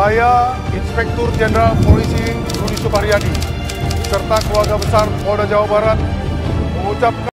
Saya, Inspektur Jenderal Polisi Rudi Sufahriyadi, serta keluarga besar Polda Jawa Barat mengucapkan